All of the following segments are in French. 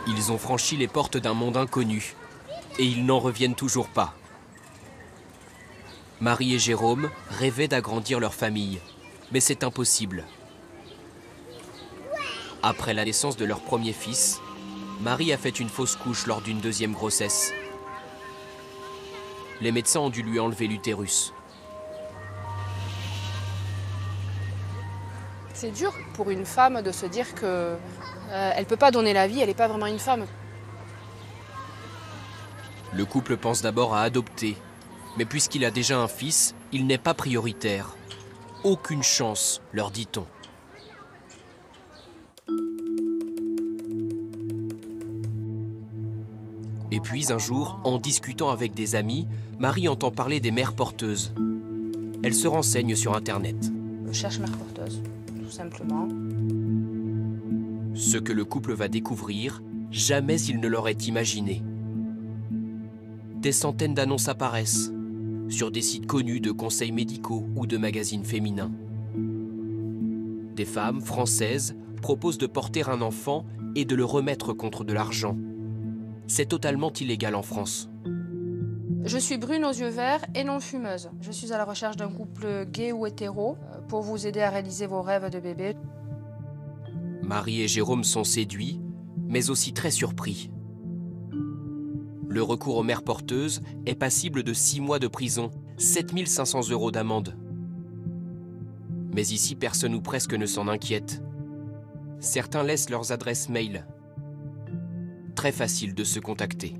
Ils ont franchi les portes d'un monde inconnu et ils n'en reviennent toujours pas. Marie et Jérôme rêvaient d'agrandir leur famille, mais c'est impossible. Après la naissance de leur premier fils, Marie a fait une fausse couche lors d'une deuxième grossesse. Les médecins ont dû lui enlever l'utérus. C'est dur pour une femme de se dire que elle peut pas donner la vie, elle n'est pas vraiment une femme. Le couple pense d'abord à adopter, mais puisqu'il a déjà un fils, il n'est pas prioritaire. Aucune chance, leur dit-on. Et puis un jour, en discutant avec des amis, Marie entend parler des mères porteuses. Elle se renseigne sur Internet. Je cherche mère porteuse, tout simplement. Ce que le couple va découvrir, jamais il ne l'aurait imaginé. Des centaines d'annonces apparaissent, sur des sites connus de conseils médicaux ou de magazines féminins. Des femmes françaises proposent de porter un enfant et de le remettre contre de l'argent. C'est totalement illégal en France. Je suis brune aux yeux verts et non fumeuse. Je suis à la recherche d'un couple gay ou hétéro pour vous aider à réaliser vos rêves de bébé. Marie et Jérôme sont séduits, mais aussi très surpris. Le recours aux mères porteuses est passible de 6 mois de prison, 7 500 € d'amende. Mais ici, personne ou presque ne s'en inquiète. Certains laissent leurs adresses mail. Très facile de se contacter.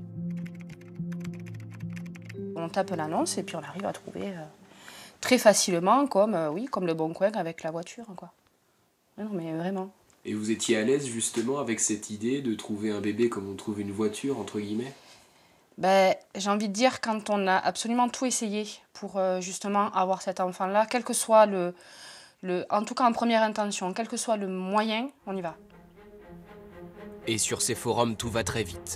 On tape l'annonce et puis on arrive à trouver très facilement, comme le Bon Coin avec la voiture, quoi. Non, mais vraiment. Et vous étiez à l'aise justement avec cette idée de trouver un bébé comme on trouve une voiture, entre guillemets? Ben, j'ai envie de dire, quand on a absolument tout essayé pour justement avoir cet enfant-là, quel que soit en tout cas en première intention, quel que soit le moyen, on y va. Et sur ces forums, tout va très vite.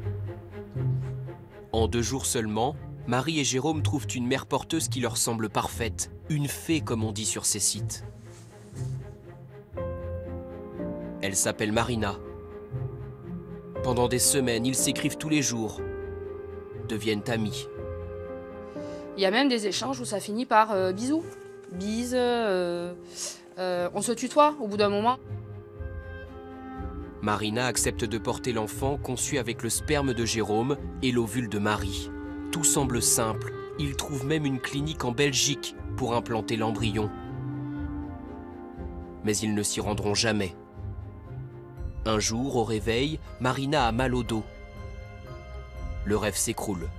En 2 jours seulement, Marie et Jérôme trouvent une mère porteuse qui leur semble parfaite, une fée comme on dit sur ces sites. Elle s'appelle Marina. Pendant des semaines, ils s'écrivent tous les jours, deviennent amis. Il y a même des échanges où ça finit par bisous. Bise, on se tutoie au bout d'un moment. Marina accepte de porter l'enfant conçu avec le sperme de Jérôme et l'ovule de Marie. Tout semble simple. Ils trouvent même une clinique en Belgique pour implanter l'embryon. Mais ils ne s'y rendront jamais. Un jour, au réveil, Marina a mal au dos. Le rêve s'écroule.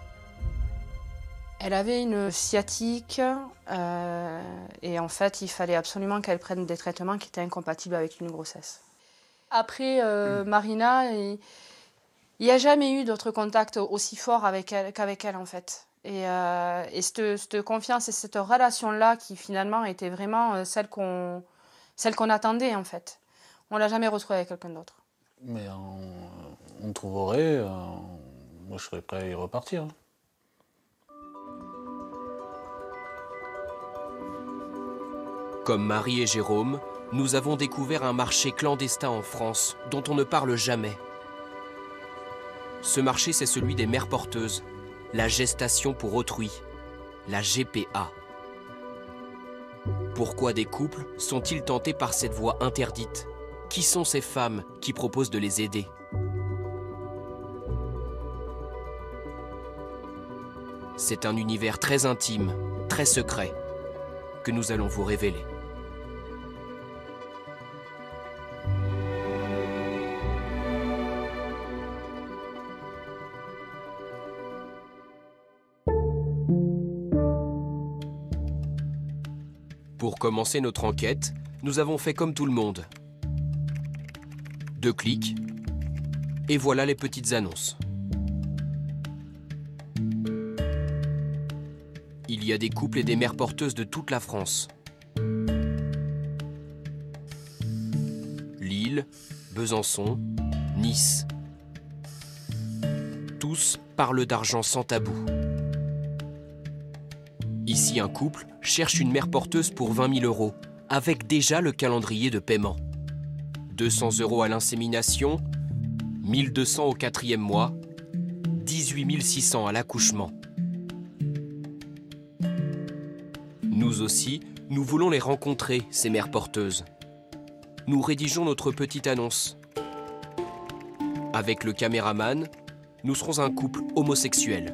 Elle avait une sciatique et en fait, il fallait absolument qu'elle prenne des traitements qui étaient incompatibles avec une grossesse. Après Marina, il n'y a jamais eu d'autre contact aussi fort qu'avec elle en fait. Et cette confiance et cette relation-là qui finalement était vraiment celle qu'on attendait en fait. On ne l'a jamais retrouvée avec quelqu'un d'autre. Mais on trouverait, moi je serais prêt à y repartir. Comme Marie et Jérôme, nous avons découvert un marché clandestin en France dont on ne parle jamais. Ce marché, c'est celui des mères porteuses, la gestation pour autrui, la GPA. Pourquoi des couples sont-ils tentés par cette voie interdite? Qui sont ces femmes qui proposent de les aider? C'est un univers très intime, très secret, que nous allons vous révéler. Pour commencer notre enquête, nous avons fait comme tout le monde. 2 clics, et voilà les petites annonces. Il y a des couples et des mères porteuses de toute la France. Lille, Besançon, Nice. Tous parlent d'argent sans tabou. Ici, un couple cherche une mère porteuse pour 20 000 €, avec déjà le calendrier de paiement. 200 € à l'insémination, 1 1200 au 4e mois, 18 600 à l'accouchement. Nous aussi, nous voulons les rencontrer, ces mères porteuses. Nous rédigeons notre petite annonce. Avec le caméraman, nous serons un couple homosexuel.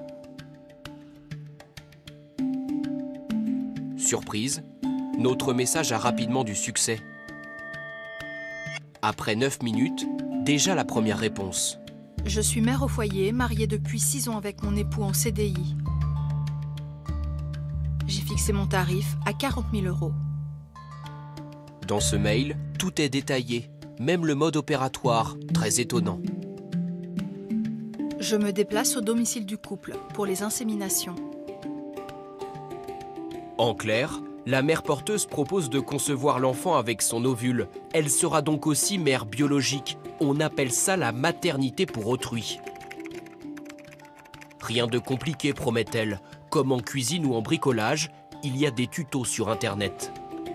Surprise, notre message a rapidement du succès. Après 9 minutes, déjà la première réponse. Je suis mère au foyer, mariée depuis 6 ans avec mon époux en CDI. J'ai fixé mon tarif à 40 000 €. Dans ce mail, tout est détaillé, même le mode opératoire, très étonnant. Je me déplace au domicile du couple pour les inséminations. En clair, la mère porteuse propose de concevoir l'enfant avec son ovule. Elle sera donc aussi mère biologique. On appelle ça la maternité pour autrui. Rien de compliqué, promet-elle. Comme en cuisine ou en bricolage, il y a des tutos sur Internet.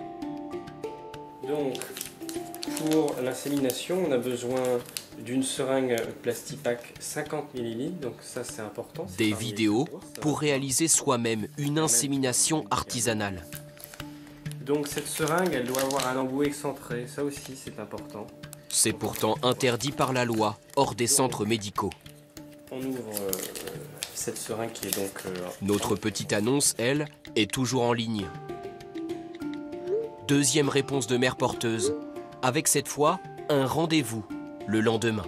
Donc, pour l'insémination, on a besoin d'une seringue Plastipac 50 ml, donc ça c'est important. Des vidéos pour réaliser soi-même une insémination artisanale. Donc cette seringue, elle doit avoir un embout excentré, ça aussi c'est important. C'est pourtant interdit par la loi, hors des centres médicaux. On ouvre cette seringue qui est donc... Notre petite annonce, elle, est toujours en ligne. Deuxième réponse de mère porteuse, avec cette fois un rendez-vous le lendemain.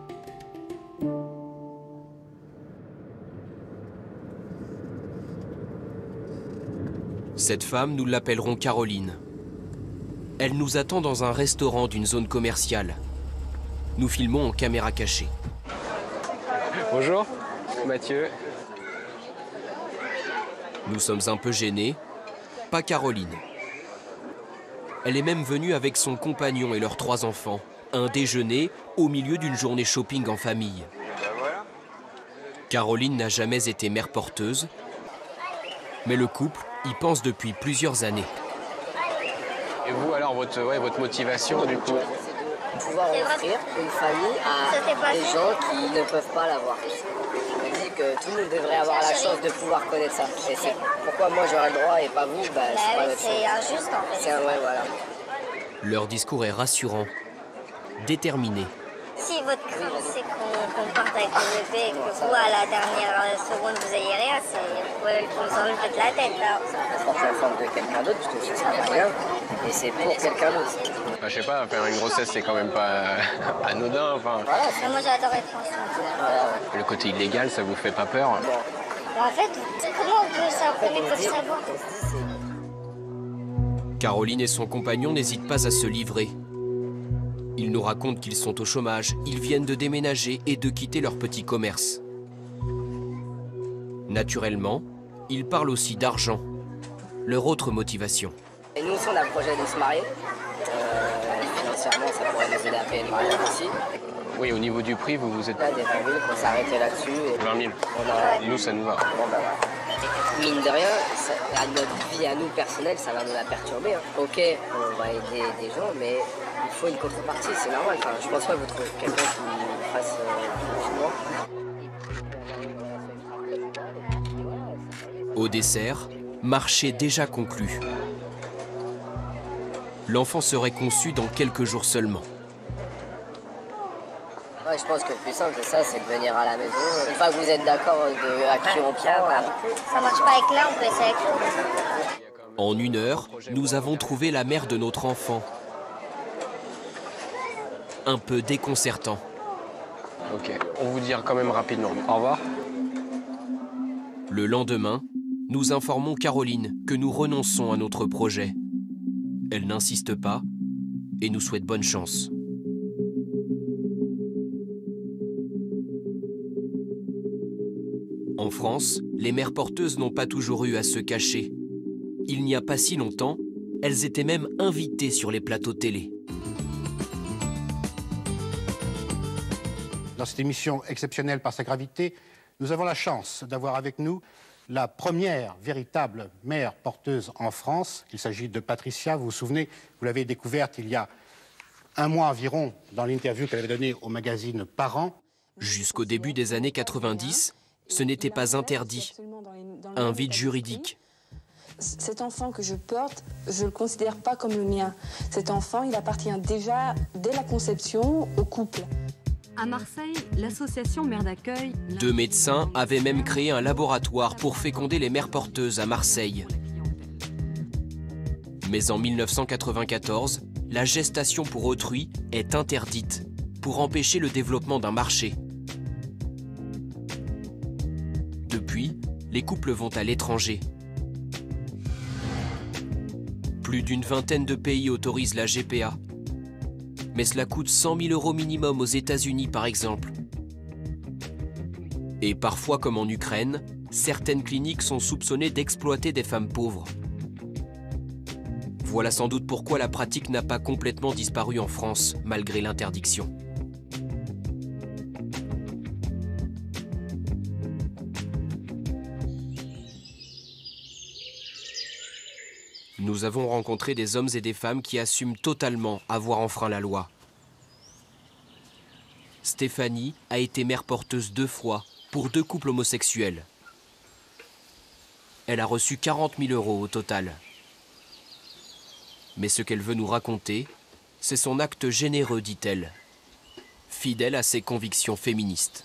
Cette femme, nous l'appellerons Caroline. Elle nous attend dans un restaurant d'une zone commerciale. Nous filmons en caméra cachée. Bonjour, Mathieu. Nous sommes un peu gênés, pas Caroline. Elle est même venue avec son compagnon et leurs 3 enfants. Un déjeuner au milieu d'une journée shopping en famille. Caroline n'a jamais été mère porteuse, mais le couple y pense depuis plusieurs années. Et vous alors, votre motivation du coup? Pouvoir offrir une famille à des gens qui ne peuvent pas l'avoir. Je me dis que tout le monde devrait avoir la chance de pouvoir connaître ça. Et c'est pourquoi moi j'aurais le droit et pas vous, c'est pas notre chose. C'est injuste en fait. Ouais, voilà. Leur discours est rassurant, déterminé. Si votre crainte c'est qu'on parte avec le bébé et que vous à la dernière seconde vous ayez rien, vous pouvez nous enlever de la tête là. Ça porte la forme de quelqu'un d'autre, parce que ça sert à rien. Et c'est pour quelqu'un d'autre. Je sais pas, faire une grossesse c'est quand même pas anodin. Enfin. Voilà, Moi j'adore être enceinte. Le côté illégal, ça vous fait pas peur? En fait, comment on peut savoir? Caroline et son compagnon n'hésitent pas à se livrer. Ils nous racontent qu'ils sont au chômage, ils viennent de déménager et de quitter leur petit commerce. Naturellement, ils parlent aussi d'argent, leur autre motivation. Et nous aussi on a le projet de se marier. Financièrement ça pourrait nous aider à payer le mariage aussi. Oui, au niveau du prix, vous êtes... Là, des 20 000, on s'est arrêté là-dessus. 20 000. Nous, ça nous va. Bon, bah, mine de rien, à notre vie, à nous personnelle, ça va nous la perturber. Hein. Ok, on va aider des gens, mais il faut une contrepartie, c'est normal. Enfin, je pense pas que vous trouvez quelqu'un qui fasse Au dessert, marché déjà conclu. L'enfant serait conçu dans quelques jours seulement. Ouais, je pense que le plus simple, c'est ça, c'est de venir à la maison. Une fois que vous êtes d'accord à qui on prend... Ça marche pas avec l'un, on peut essayer avec l'autre. En 1 heure, nous avons trouvé la mère de notre enfant. Un peu déconcertant. Ok, on vous dira quand même rapidement. Au revoir. Le lendemain, nous informons Caroline que nous renonçons à notre projet. Elle n'insiste pas et nous souhaite bonne chance. En France, les mères porteuses n'ont pas toujours eu à se cacher. Il n'y a pas si longtemps, elles étaient même invitées sur les plateaux télé. Dans cette émission exceptionnelle par sa gravité, nous avons la chance d'avoir avec nous la première véritable mère porteuse en France. Il s'agit de Patricia, vous vous souvenez, vous l'avez découverte il y a 1 mois environ dans l'interview qu'elle avait donnée au magazine Parents. Jusqu'au début des années 90, ce n'était pas interdit. Un vide juridique. Cet enfant que je porte, je ne le considère pas comme le mien. Cet enfant, il appartient déjà, dès la conception, au couple. À Marseille, l'association Mères d'accueil... 2 médecins avaient même créé un laboratoire pour féconder les mères porteuses à Marseille. Mais en 1994, la gestation pour autrui est interdite pour empêcher le développement d'un marché. Depuis, les couples vont à l'étranger. Plus d'une vingtaine de pays autorisent la GPA. Mais cela coûte 100 000 € minimum aux États-Unis, par exemple. Et parfois, comme en Ukraine, certaines cliniques sont soupçonnées d'exploiter des femmes pauvres. Voilà sans doute pourquoi la pratique n'a pas complètement disparu en France, malgré l'interdiction. Nous avons rencontré des hommes et des femmes qui assument totalement avoir enfreint la loi. Stéphanie a été mère porteuse 2 fois pour 2 couples homosexuels. Elle a reçu 40 000 € au total. Mais ce qu'elle veut nous raconter, c'est son acte généreux, dit-elle, fidèle à ses convictions féministes.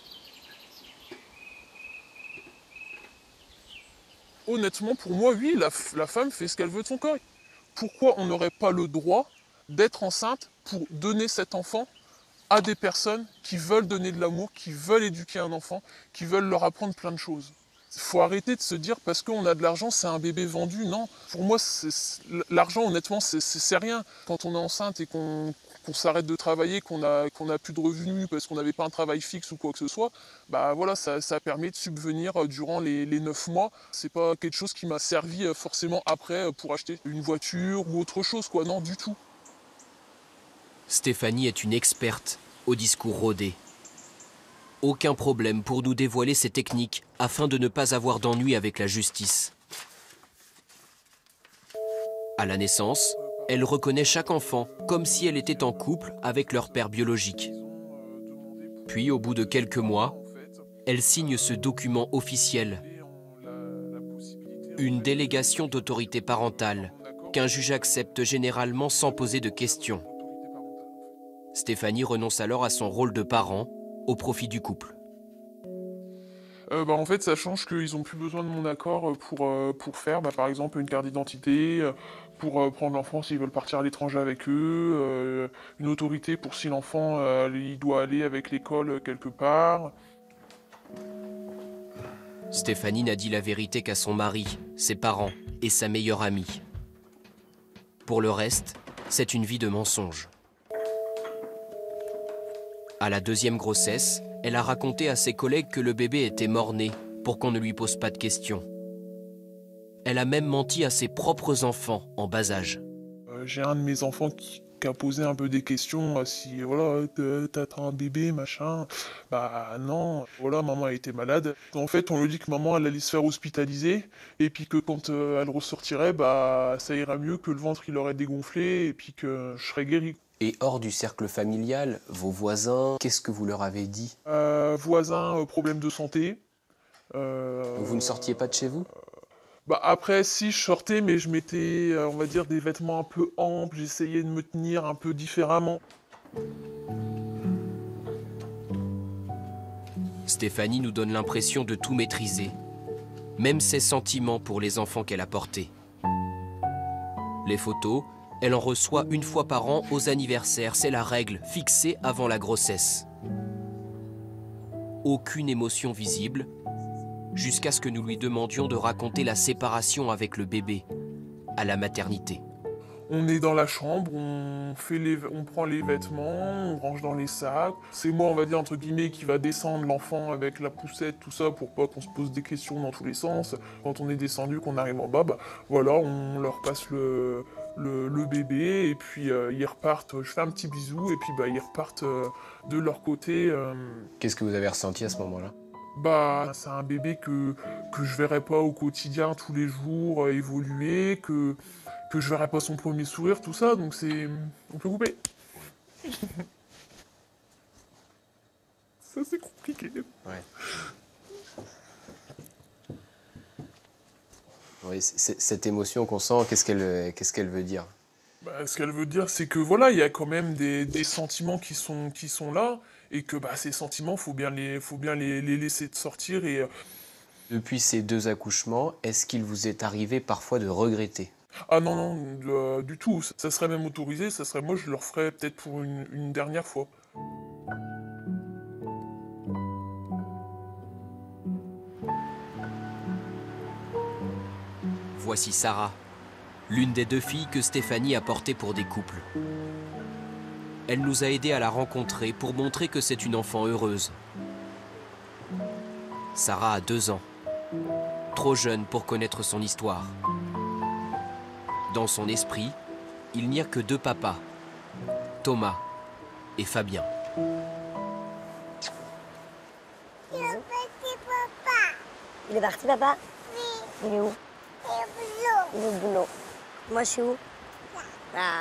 Honnêtement, pour moi, oui, la femme fait ce qu'elle veut de son corps. Pourquoi on n'aurait pas le droit d'être enceinte pour donner cet enfant à des personnes qui veulent donner de l'amour, qui veulent éduquer un enfant, qui veulent leur apprendre plein de choses? Il faut arrêter de se dire parce qu'on a de l'argent, c'est un bébé vendu. Non, pour moi, l'argent, honnêtement, c'est rien. Quand on est enceinte et qu'on s'arrête de travailler, qu'on a plus de revenus parce qu'on n'avait pas un travail fixe ou quoi que ce soit, bah voilà, ça permet de subvenir durant les 9 mois. C'est pas quelque chose qui m'a servi forcément après pour acheter une voiture ou autre chose, quoi. Non, du tout. Stéphanie est une experte au discours rodé. Aucun problème pour nous dévoiler ses techniques afin de ne pas avoir d'ennui avec la justice. À la naissance, elle reconnaît chaque enfant comme si elle était en couple avec leur père biologique. Puis, au bout de quelques mois, elle signe ce document officiel. Une délégation d'autorité parentale qu'un juge accepte généralement sans poser de questions. Stéphanie renonce alors à son rôle de parent au profit du couple. En fait, ça change qu'ils n'ont plus besoin de mon accord pour faire, par exemple, une carte d'identité, pour prendre l'enfant s'ils veulent partir à l'étranger avec eux, une autorité pour si l'enfant il doit aller avec l'école quelque part. Stéphanie n'a dit la vérité qu'à son mari, ses parents et sa meilleure amie. Pour le reste, c'est une vie de mensonge. À la 2e grossesse, elle a raconté à ses collègues que le bébé était mort-né pour qu'on ne lui pose pas de questions. Elle a même menti à ses propres enfants en bas âge. J'ai un de mes enfants qui a posé un peu des questions, si voilà, t'as un bébé, machin. Bah non, voilà, maman a été malade. En fait, on lui dit que maman elle allait se faire hospitaliser et puis que quand elle ressortirait, ça ira mieux, que le ventre il aurait dégonflé et puis que je serais guéri. Et hors du cercle familial, vos voisins, qu'est-ce que vous leur avez dit? Voisins, problème de santé. Vous ne sortiez pas de chez vous? Après, si, je sortais, mais je mettais, on va dire, des vêtements un peu amples. J'essayais de me tenir un peu différemment. Stéphanie nous donne l'impression de tout maîtriser, même ses sentiments pour les enfants qu'elle a portés. Les photos, elle en reçoit 1 fois par an aux anniversaires, c'est la règle fixée avant la grossesse. Aucune émotion visible, jusqu'à ce que nous lui demandions de raconter la séparation avec le bébé, à la maternité. On est dans la chambre, on prend les vêtements, on range dans les sacs. C'est moi, on va dire, entre guillemets, qui va descendre l'enfant avec la poussette, tout ça, pour pas qu'on se pose des questions dans tous les sens. Quand on est descendu, qu'on arrive en bas, voilà, on leur passe le bébé, et puis ils repartent. Je fais un petit bisou, et puis ils repartent de leur côté. Qu'est-ce que vous avez ressenti à ce moment-là? C'est un bébé que je verrai pas au quotidien, tous les jours, évoluer, que je verrai pas son premier sourire, tout ça, donc on peut couper. Ça compliqué. Ouais. Oui, cette émotion qu'on sent, qu'est-ce qu'elle veut dire? Ce qu'elle veut dire, c'est que voilà, il y a quand même des sentiments qui sont là, et que ces sentiments, faut bien les laisser sortir. Et depuis ces 2 accouchements, est-ce qu'il vous est arrivé parfois de regretter? ah non, du tout. Ça serait même autorisé. Ça serait, moi, je le referais peut-être pour une dernière fois. Voici Sarah, l'une des 2 filles que Stéphanie a portées pour des couples. Elle nous a aidés à la rencontrer pour montrer que c'est une enfant heureuse. Sarah a 2 ans, trop jeune pour connaître son histoire. Dans son esprit, il n'y a que 2 papas, Thomas et Fabien. Il est parti, papa. Il est parti, papa? Oui. Il est où? Il est au boulot. Moi, je suis où? Ah.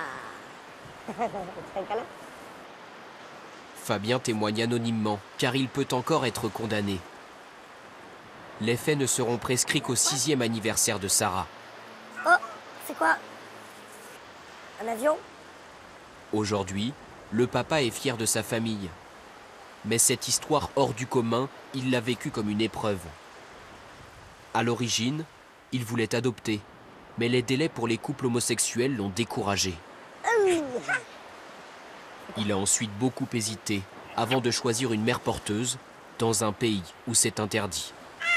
Fabien témoigne anonymement, car il peut encore être condamné. Les faits ne seront prescrits qu'au 6e anniversaire de Sarah. Oh, c'est quoi? Un avion? Aujourd'hui, le papa est fier de sa famille. Mais cette histoire hors du commun, il l'a vécue comme une épreuve. À l'origine, il voulait adopter, mais les délais pour les couples homosexuels l'ont découragé. Il a ensuite beaucoup hésité avant de choisir une mère porteuse dans un pays où c'est interdit.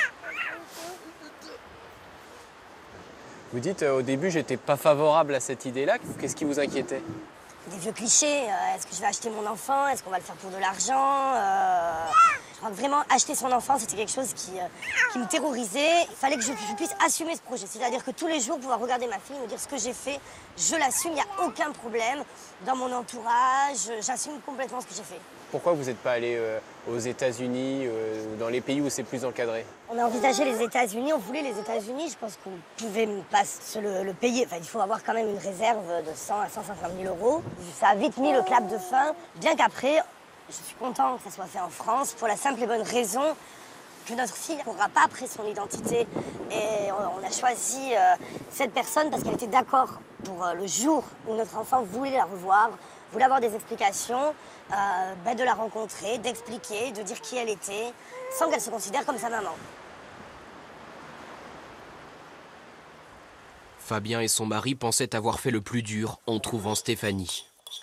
Vous dites au début, j'étais pas favorable à cette idée-là. Qu'est-ce qui vous inquiétait? Des vieux clichés. Est-ce que je vais acheter mon enfant? Est-ce qu'on va le faire pour de l'argent? Je crois que vraiment, acheter son enfant, c'était quelque chose qui me terrorisait. Il fallait que je puisse assumer ce projet. C'est-à-dire que tous les jours, pouvoir regarder ma fille, me dire ce que j'ai fait, je l'assume, il n'y a aucun problème. Dans mon entourage, j'assume complètement ce que j'ai fait. Pourquoi vous n'êtes pas allé aux États-Unis ou dans les pays où c'est plus encadré? On a envisagé les États-Unis, on voulait les États-Unis. Je pense qu'on pouvait pas se le payer. Enfin, il faut avoir quand même une réserve de 100 à 150 000 euros. Ça a vite mis le clap de fin, bien qu'après, je suis contente que ça soit fait en France pour la simple et bonne raison que notre fille ne pourra pas après son identité. Et on a choisi cette personne parce qu'elle était d'accord pour le jour où notre enfant voulait la revoir, voulait avoir des explications, de la rencontrer, d'expliquer, de dire qui elle était, sans qu'elle se considère comme sa maman. Fabien et son mari pensaient avoir fait le plus dur en trouvant Stéphanie.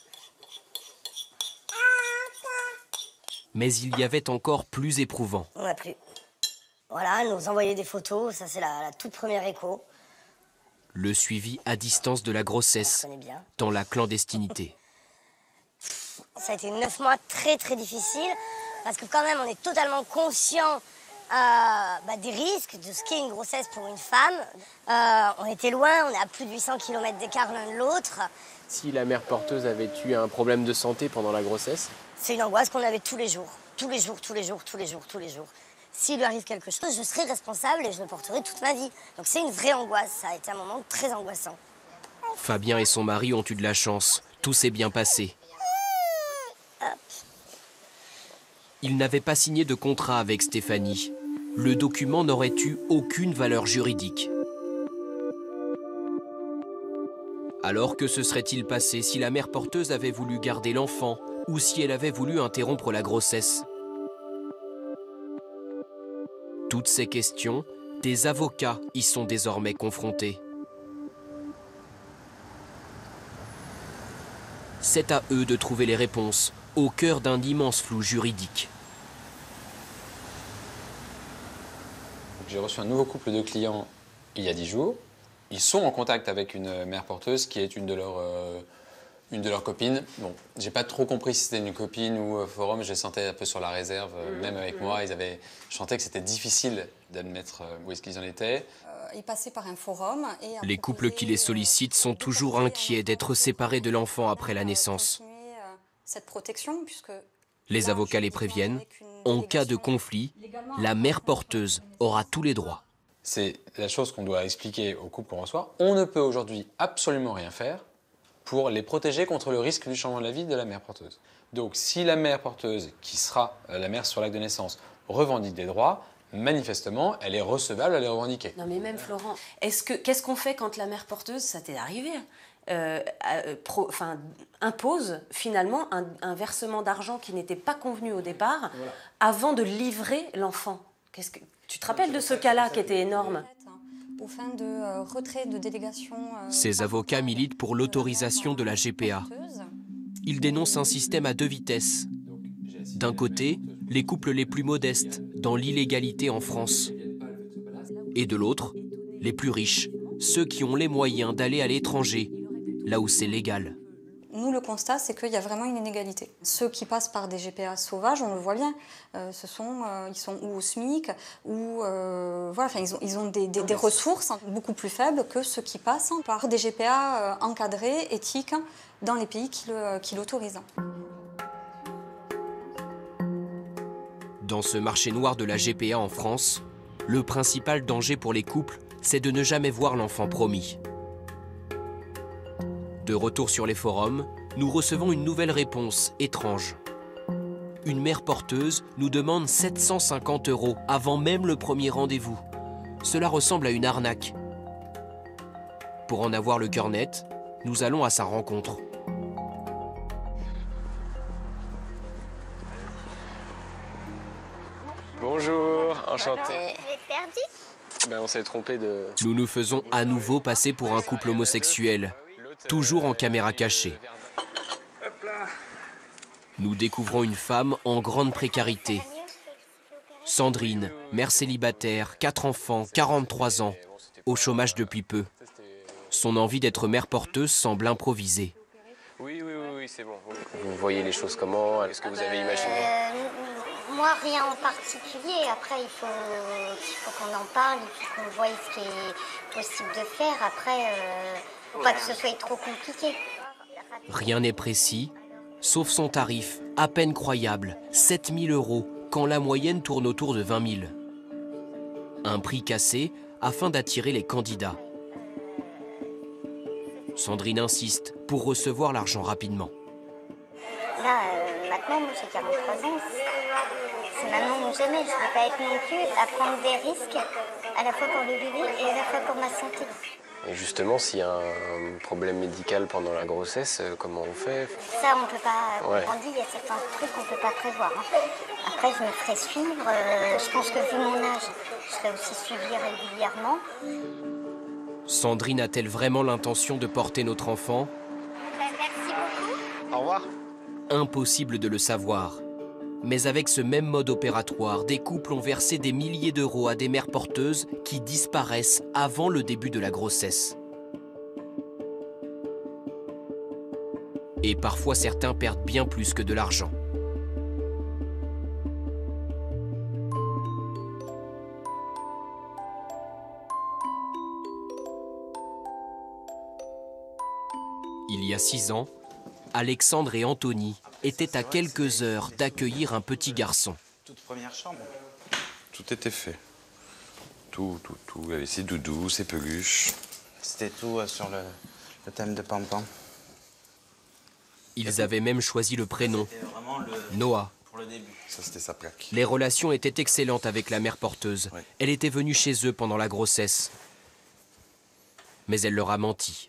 Mais il y avait encore plus éprouvant. On n'a plus. Voilà, elle nous envoyait des photos, ça c'est la toute première écho. Le suivi à distance de la grossesse, dans la clandestinité. Ça a été 9 mois très très difficiles, parce que quand même on est totalement conscient des risques de ce qu'est une grossesse pour une femme. On était loin, on est à plus de 800 km d'écart l'un de l'autre. Si la mère porteuse avait eu un problème de santé pendant la grossesse? C'est une angoisse qu'on avait tous les jours. Tous les jours, tous les jours, tous les jours, tous les jours. S'il lui arrive quelque chose, je serai responsable et je le porterai toute ma vie. Donc c'est une vraie angoisse, ça a été un moment très angoissant. Fabien et son mari ont eu de la chance, tout s'est bien passé. Ils n'avaient pas signé de contrat avec Stéphanie. Le document n'aurait eu aucune valeur juridique. Alors que se serait-il passé si la mère porteuse avait voulu garder l'enfant ou si elle avait voulu interrompre la grossesse? Toutes ces questions, des avocats y sont désormais confrontés. C'est à eux de trouver les réponses, au cœur d'un immense flou juridique. J'ai reçu un nouveau couple de clients il y a 10 jours. Ils sont en contact avec une mère porteuse qui est une de leurs copines. Bon, j'ai pas trop compris si c'était une copine ou forum, je les sentais un peu sur la réserve, même avec moi. Je sentais que c'était difficile d'admettre où est-ce qu'ils en étaient. Ils passaient par un forum. Les couples qui les sollicitent sont toujours inquiets d'être séparés de l'enfant après la naissance. Cette protection, puisque les avocats les préviennent, en cas de conflit, la mère porteuse aura tous les droits. C'est la chose qu'on doit expliquer aux couples qu'on reçoit. On ne peut aujourd'hui absolument rien faire pour les protéger contre le risque du changement de la vie de la mère porteuse. Donc si la mère porteuse, qui sera la mère sur l'acte de naissance, revendique des droits, manifestement, elle est recevable à les revendiquer. Non mais même Florent, qu'est-ce qu'on fait quand la mère porteuse, ça t'est arrivé, impose finalement un versement d'argent qui n'était pas convenu au départ avant de livrer l'enfant. Tu te rappelles de ce cas-là qui était énorme? Aux fins de retrait de délégation... Ces avocats militent pour l'autorisation de la GPA. Ils dénoncent un système à deux vitesses. D'un côté, les couples les plus modestes, dans l'illégalité en France. Et de l'autre, les plus riches, ceux qui ont les moyens d'aller à l'étranger, là où c'est légal. Nous, le constat, c'est qu'il y a vraiment une inégalité. Ceux qui passent par des GPA sauvages, on le voit bien, ils sont ou au SMIC, ou ils ont des ressources beaucoup plus faibles que ceux qui passent par des GPA encadrés, éthiques, dans les pays qui l'autorisent. Dans ce marché noir de la GPA en France, le principal danger pour les couples, c'est de ne jamais voir l'enfant promis. De retour sur les forums, nous recevons une nouvelle réponse étrange. Une mère porteuse nous demande 750 € avant même le premier rendez-vous. Cela ressemble à une arnaque. Pour en avoir le cœur net, nous allons à sa rencontre. Bonjour, enchanté. Vous êtes perdu? On s'est trompé de... Nous nous faisons à nouveau passer pour un couple homosexuel, toujours en caméra cachée. Nous découvrons une femme en grande précarité. Sandrine, mère célibataire, 4 enfants, 43 ans, au chômage depuis peu. Son envie d'être mère porteuse semble improvisée. Oui, c'est bon. Vous voyez les choses comment? Est-ce que vous avez imaginé? Moi, rien en particulier. Après, il faut qu'on en parle, il faut qu'on voie ce qui est possible de faire. Après, faut pas que ce soit trop compliqué. Rien n'est précis, sauf son tarif, à peine croyable, 7 000 €, quand la moyenne tourne autour de 20 000. Un prix cassé afin d'attirer les candidats. Sandrine insiste pour recevoir l'argent rapidement. Là, maintenant, moi j'ai 43 ans. C'est maintenant ou jamais. Je ne vais pas être non plus à prendre des risques, à la fois pour le bébé et à la fois pour ma santé. Et justement, s'il y a un problème médical pendant la grossesse, comment on fait? Ça, on ne peut pas. On dit, il y a certains trucs qu'on ne peut pas prévoir. Après, je me ferai suivre. Je pense que vu mon âge, je serai aussi suivie régulièrement. Sandrine a-t-elle vraiment l'intention de porter notre enfant? Merci beaucoup. Au revoir. Impossible de le savoir. Mais avec ce même mode opératoire, des couples ont versé des milliers d'euros à des mères porteuses qui disparaissent avant le début de la grossesse. Et parfois certains perdent bien plus que de l'argent. Il y a 6 ans, Alexandre et Anthony étaient à quelques heures d'accueillir un petit garçon. Toute première chambre. Tout était fait. Tout. Il y avait ses doudous, ses peluches. C'était tout sur le thème de Pam-Pam. Ils avaient même choisi le prénom, Noah. Pour le début. Ça, c'était sa plaque. Les relations étaient excellentes avec la mère porteuse. Oui. Elle était venue chez eux pendant la grossesse. Mais elle leur a menti.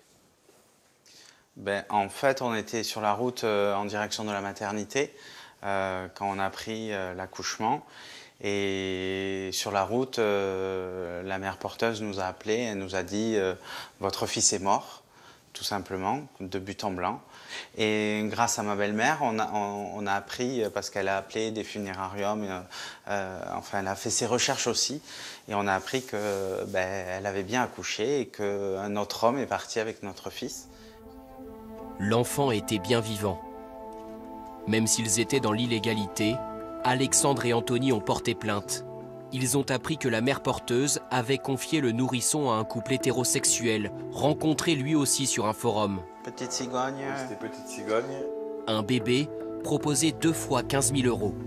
En fait, on était sur la route en direction de la maternité quand on a appris l'accouchement. Et sur la route, la mère porteuse nous a appelés et nous a dit « Votre fils est mort », tout simplement, de but en blanc. Et grâce à ma belle-mère, on a appris, parce qu'elle a appelé des funérariums, elle a fait ses recherches aussi, et on a appris qu'elle avait bien accouché et qu'un autre homme est parti avec notre fils. L'enfant était bien vivant. Même s'ils étaient dans l'illégalité, Alexandre et Anthony ont porté plainte. Ils ont appris que la mère porteuse avait confié le nourrisson à un couple hétérosexuel, rencontré lui aussi sur un forum. Petite cigogne. C'était petite cigogne. Un bébé proposé 2 fois 15 000 €.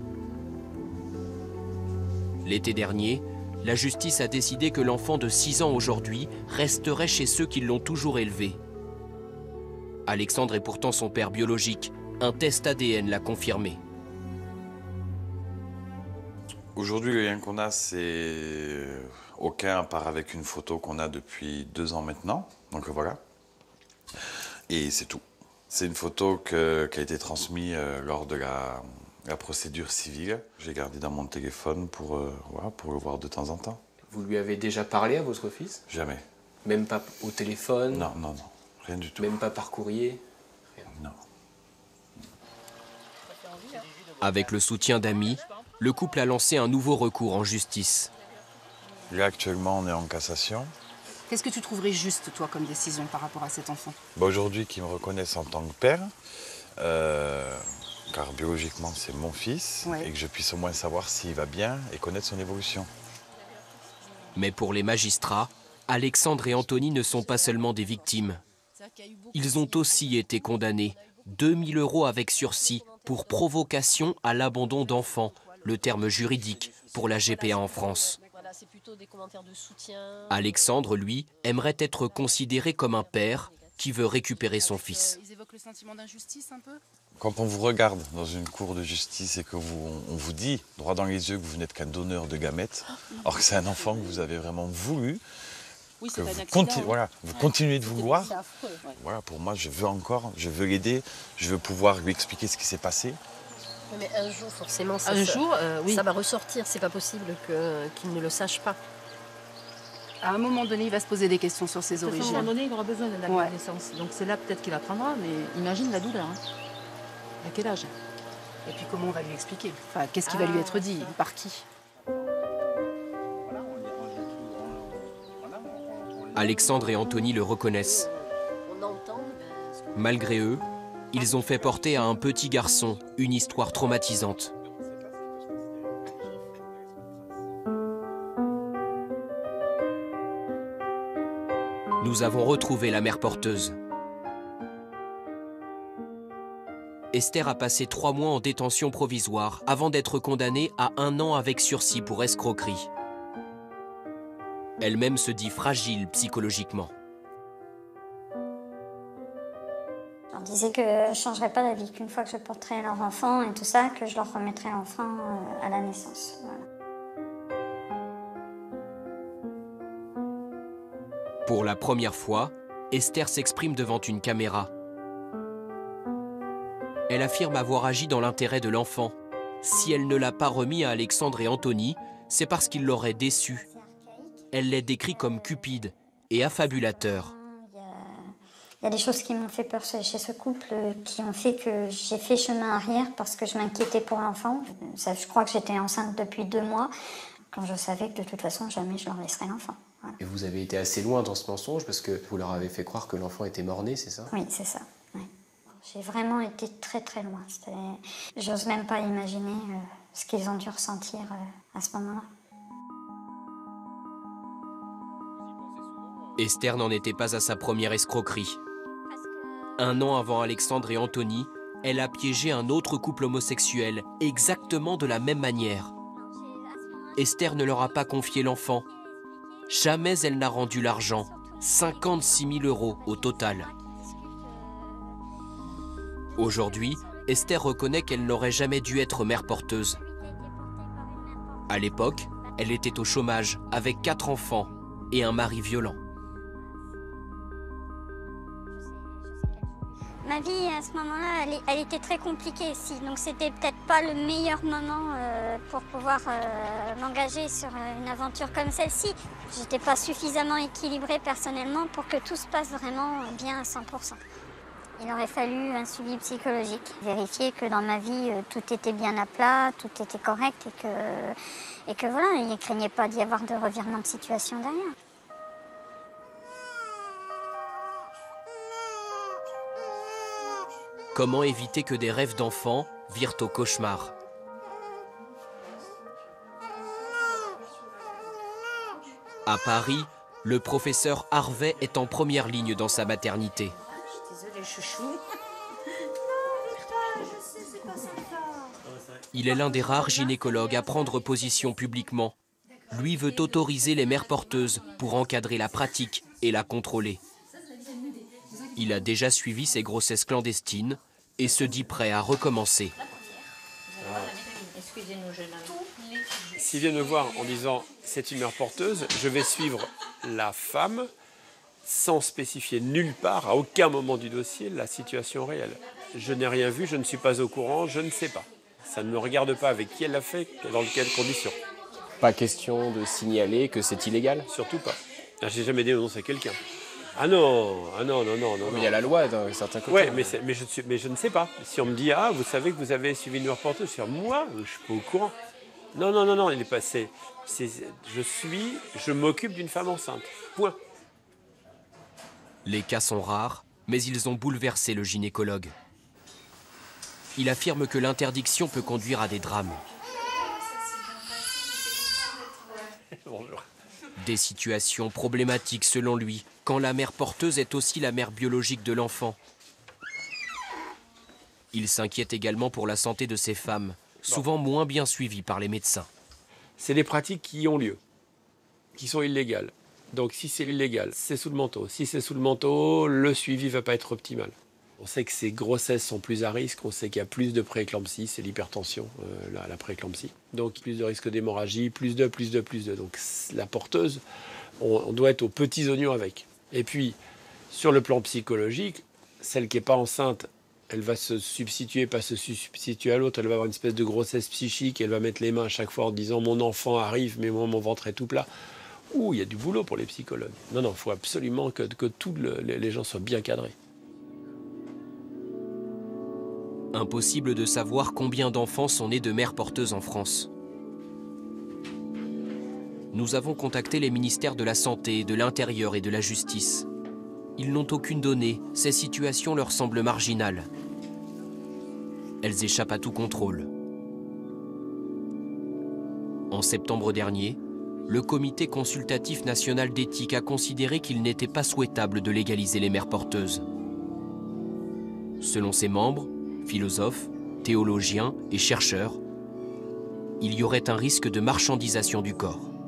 L'été dernier, la justice a décidé que l'enfant de 6 ans aujourd'hui resterait chez ceux qui l'ont toujours élevé. Alexandre est pourtant son père biologique. Un test ADN l'a confirmé. Aujourd'hui, le lien qu'on a, c'est aucun, à part avec une photo qu'on a depuis 2 ans maintenant. Donc voilà. Et c'est tout. C'est une photo qui a été transmise lors de la procédure civile. J'ai gardé dans mon téléphone pour le voir de temps en temps. Vous lui avez déjà parlé à votre fils? Jamais. Même pas au téléphone? Non, non, non. Rien du tout. Même pas par courrier? Rien. Non. Avec le soutien d'amis, le couple a lancé un nouveau recours en justice. Là, actuellement, on est en cassation. Qu'est-ce que tu trouverais juste, toi, comme décision par rapport à cet enfant? Aujourd'hui, qu'ils me reconnaissent en tant que père, car biologiquement, c'est mon fils, Ouais. et que je puisse au moins savoir s'il va bien et connaître son évolution. Mais pour les magistrats, Alexandre et Anthony ne sont pas seulement des victimes. Ils ont aussi été condamnés. 2 000 € avec sursis pour provocation à l'abandon d'enfants, le terme juridique pour la GPA en France. Alexandre, lui, aimerait être considéré comme un père qui veut récupérer son fils. Ils évoquent le sentiment d'injustice un peu? Quand on vous regarde dans une cour de justice et qu'on vous dit droit dans les yeux que vous n'êtes qu'un donneur de gamètes, alors que c'est un enfant que vous avez vraiment voulu, oui, que vous, vous continuez de vouloir, c'est affreux, ouais. Voilà, pour moi, je veux l'aider, je veux pouvoir lui expliquer ce qui s'est passé. Mais un jour, forcément, ça va ressortir. C'est pas possible qu'il ne le sache pas. À un moment donné, il va se poser des questions sur ses origines. À un moment donné, il aura besoin d'un acte de naissance. Donc c'est là peut-être qu'il apprendra, mais imagine la douleur. Hein. À quel âge? Et puis comment on va lui expliquer? Enfin, qu'est-ce qui va lui être dit? Par qui? Alexandre et Anthony le reconnaissent. Malgré eux, ils ont fait porter à un petit garçon une histoire traumatisante. Nous avons retrouvé la mère porteuse. Esther a passé 3 mois en détention provisoire avant d'être condamnée à 1 an avec sursis pour escroquerie. Elle-même se dit fragile psychologiquement. On disait que je ne changerais pas d'avis, qu'une fois que je porterais leur enfant et tout ça, que je leur remettrais l'enfant à la naissance. Voilà. Pour la première fois, Esther s'exprime devant une caméra. Elle affirme avoir agi dans l'intérêt de l'enfant. Si elle ne l'a pas remis à Alexandre et Anthony, c'est parce qu'ils l'auraient déçu. Elle les décrit comme cupides et affabulateur. Il y a des choses qui m'ont fait peur chez ce couple, qui ont fait que j'ai fait chemin arrière parce que je m'inquiétais pour l'enfant. Je crois que j'étais enceinte depuis 2 mois, quand je savais que de toute façon, jamais je leur laisserais l'enfant. Voilà. Et vous avez été assez loin dans ce mensonge parce que vous leur avez fait croire que l'enfant était mort-né, c'est ça? Oui, c'est ça. Ouais. J'ai vraiment été très très loin. J'ose même pas imaginer ce qu'ils ont dû ressentir à ce moment-là. Esther n'en était pas à sa première escroquerie. 1 an avant Alexandre et Anthony, elle a piégé un autre couple homosexuel, exactement de la même manière. Esther ne leur a pas confié l'enfant. Jamais elle n'a rendu l'argent, 56 000 € au total. Aujourd'hui, Esther reconnaît qu'elle n'aurait jamais dû être mère porteuse. À l'époque, elle était au chômage, avec 4 enfants et un mari violent. Ma vie, à ce moment-là, elle était très compliquée ici. Donc c'était peut-être pas le meilleur moment pour pouvoir m'engager sur une aventure comme celle-ci. J'étais pas suffisamment équilibrée personnellement pour que tout se passe vraiment bien à 100%. Il aurait fallu un suivi psychologique, vérifier que dans ma vie, tout était bien à plat, tout était correct et que voilà, il ne craignait pas d'y avoir de revirement de situation derrière. Comment éviter que des rêves d'enfants virent au cauchemar? À Paris, le professeur Harvey est en première ligne dans sa maternité. Désolée, chouchou. Il est l'un des rares gynécologues à prendre position publiquement. Lui veut autoriser les mères porteuses pour encadrer la pratique et la contrôler. Il a déjà suivi ses grossesses clandestines et se dit prêt à recommencer. Excusez-nous, jeune homme. S'ils viennent me voir en disant c'est une mère porteuse, je vais suivre la femme sans spécifier nulle part, à aucun moment du dossier, la situation réelle. Je n'ai rien vu, je ne suis pas au courant, je ne sais pas. Ça ne me regarde pas avec qui elle l'a fait, dans quelles conditions. Pas question de signaler que c'est illégal? Surtout pas. J'ai jamais dénoncé quelqu'un. Ah non, non. Mais il y a la loi d'un certain côté. Ouais, mais je ne sais pas. Si on me dit, ah, vous savez que vous avez suivi une mère porteuse, je dis, moi, je ne suis pas au courant. Non, il est passé. Je m'occupe d'une femme enceinte. Point. Les cas sont rares, mais ils ont bouleversé le gynécologue. Il affirme que l'interdiction peut conduire à des drames. Bonjour. Des situations problématiques selon lui, quand la mère porteuse est aussi la mère biologique de l'enfant. Il s'inquiète également pour la santé de ces femmes, souvent moins bien suivies par les médecins. C'est des pratiques qui ont lieu, qui sont illégales. Donc si c'est illégal, c'est sous le manteau. Si c'est sous le manteau, le suivi ne va pas être optimal. On sait que ces grossesses sont plus à risque, on sait qu'il y a plus de prééclampsie, c'est l'hypertension, la prééclampsie. Donc plus de risque d'hémorragie, plus de. Donc la porteuse, on doit être aux petits oignons avec. Et puis, sur le plan psychologique, celle qui n'est pas enceinte, elle va se substituer, pas se substituer à l'autre, elle va avoir une espèce de grossesse psychique, elle va mettre les mains à chaque fois en disant « mon enfant arrive, mais moi mon ventre est tout plat ». Ouh, il y a du boulot pour les psychologues. Non, il faut absolument que tous les gens soient bien cadrés. Impossible de savoir combien d'enfants sont nés de mères porteuses en France. Nous avons contacté les ministères de la Santé, de l'Intérieur et de la Justice. Ils n'ont aucune donnée, ces situations leur semblent marginales. Elles échappent à tout contrôle. En septembre dernier, le Comité consultatif national d'éthique a considéré qu'il n'était pas souhaitable de légaliser les mères porteuses. Selon ses membres, philosophes, théologiens et chercheurs, il y aurait un risque de marchandisation du corps.